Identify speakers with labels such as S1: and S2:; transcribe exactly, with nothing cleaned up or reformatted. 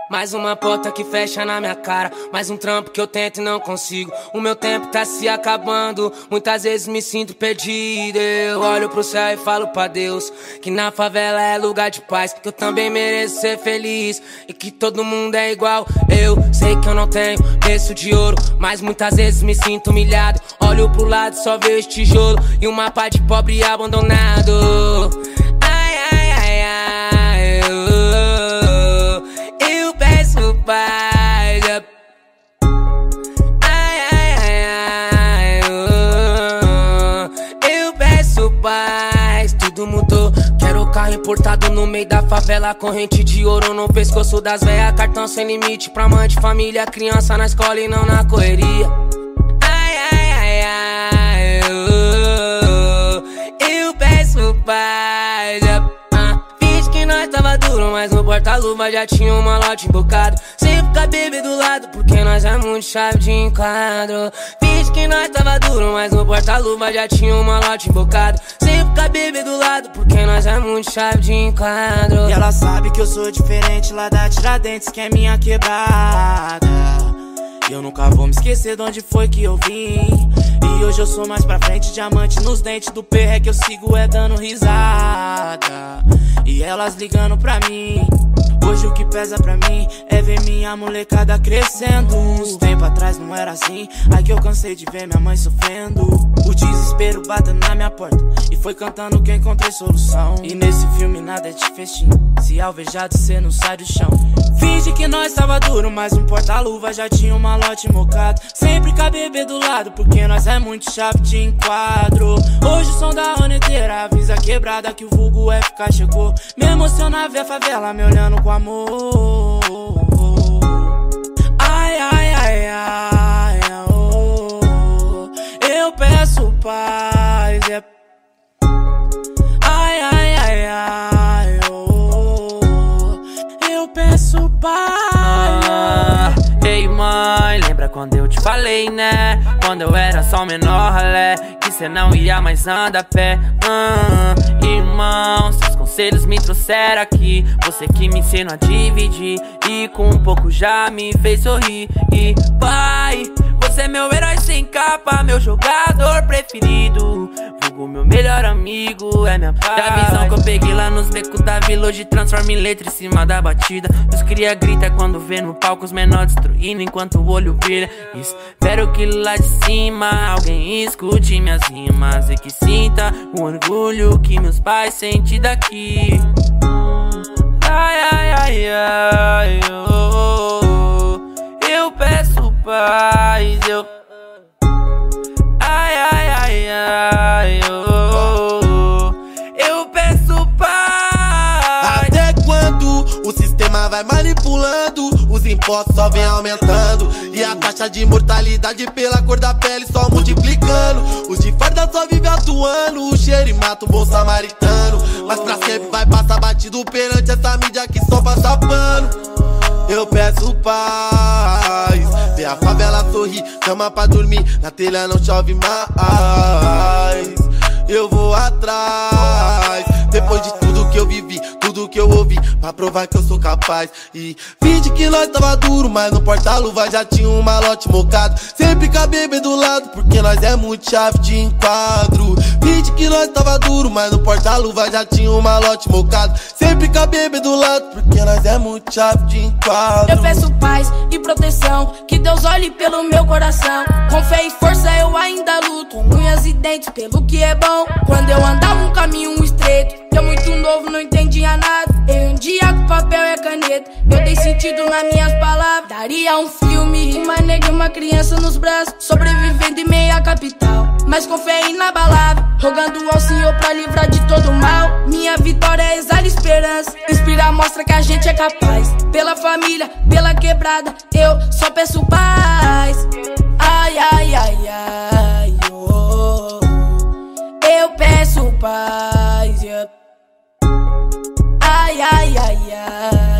S1: Mais uma porta que fecha na minha cara, mais um trampo que eu tento e não consigo. O meu tempo tá se acabando, muitas vezes me sinto perdido. Eu olho pro céu e falo pra Deus que na favela é lugar de paz, que eu também mereço ser feliz e que todo mundo é igual. Eu sei que eu não tenho berço de ouro, mas muitas vezes me sinto humilhado. Olho pro lado e só vejo tijolo e um mapa de pobre abandonado. Ai, ai, ai, ai, eu, eu peço paz. Ai, ai, ai, ai, eu, eu peço paz. Tudo mudou, quero o carro importado no meio da favela, corrente de ouro no pescoço das véias, cartão sem limite pra mãe de família, criança na escola e não na correria. Ai, ai, ai, ai, eu, eu peço paz. Ah, finge que nós tava duro, mas no porta-luva já tinha um malote embocado. Sempre com a bebê do lado, porque nós é muito chave de enquadro. Finge que nós tava duro, mas no porta-luva já tinha um malote embocado. Sempre com a bebê do lado, porque nós é muito chave de enquadro.
S2: E ela sabe que eu sou diferente lá da Tiradentes, que é minha quebrada. E eu nunca vou me esquecer de onde foi que eu vim. E hoje eu sou mais pra frente, diamante nos dentes do perré que eu sigo é dando risada. E elas ligando pra mim. Hoje o que pesa pra mim é ver minha molecada crescendo. Uns tempo atrás não era assim, aí que eu cansei de ver minha mãe sofrendo. O desespero batendo na minha porta e foi cantando que eu encontrei solução. E nesse filme nada é de festinha, se alvejado cê não sai do chão. Finge que nós tava duro, mas um porta-luva já tinha um malote mocado. Sempre com a bebê do lado, porque nós é muito chave de enquadro. Hoje o som da onda inteira avisa a quebrada que o vulgo F K chegou. Me emociona ver a favela me olhando com amor. Ai, ai, ai, ai, oh, eu peço paz. É. Ai, ai, ai, ai, oh, eu peço paz.
S3: Ah, ei mãe, lembra quando eu te falei, né? Quando eu era só menor ralé, que cê não ia mais andar a pé. ah, Irmão, seus conselhos me trouxeram aqui. Você que me ensinou a dividir e com um pouco já me fez sorrir. E pai, você é meu herói sem capa, meu jogador preferido, vulgo meu melhor amigo, é minha paz. Da visão que eu peguei lá nos becos da vila, hoje transforma em letra em cima da batida. Os cria grita quando vê no palco os menores destruindo enquanto o olho brilha. Espero que lá de cima alguém escute minhas rimas e que sinta o orgulho que meus pais sentem daqui. Ai, ai, ai, ai, oh, oh, eu peço paz, eu. Ai, ai, ai, ai, oh, oh, eu peço paz.
S4: Até quando o sistema vai manipulando, os impostos só vem aumentando e a taxa de mortalidade pela cor da pele só multiplicando. Os de farda só vive atuando, o cheiro e mata o bom samaritano. Mas pra sempre vai passar batido perante essa mídia que só passa pano. Eu peço paz, ver a favela sorrir, cama pra dormir, na telha não chove mais. Eu vou atrás, depois de tudo que eu vivi, tudo que eu ouvi, pra provar que eu sou capaz. E finge que nós tava duro, mas no porta-luva já tinha um malote mocado. Sempre com a bebê do lado, porque nós é muito chave de enquadro. Finge que nós tava duro, mas no porta-luva já tinha um malote mocado. Sempre com a bebê do lado, porque nós é muito chave de enquadro.
S5: Eu peço paz e proteção, que Deus olhe pelo meu coração. Com fé e força eu ainda luto, com unhas e dentes pelo que é bom. Quando eu andava um caminho estreito, eu muito novo, não entendia nada. Eu um dia com papel e caneta, eu dei sentido nas minhas palavras. Daria um filme, uma nega e uma criança nos braços, sobrevivendo em meia capital, mas com fé inabalável, rogando ao Senhor pra livrar de todo mal. Minha vitória exala esperança, inspira, mostra que a gente é capaz. Pela família, pela quebrada, eu só peço paz. Ai, ai, ai, ai, oh, eu peço paz, yeah. Ai, ai, ai, ai.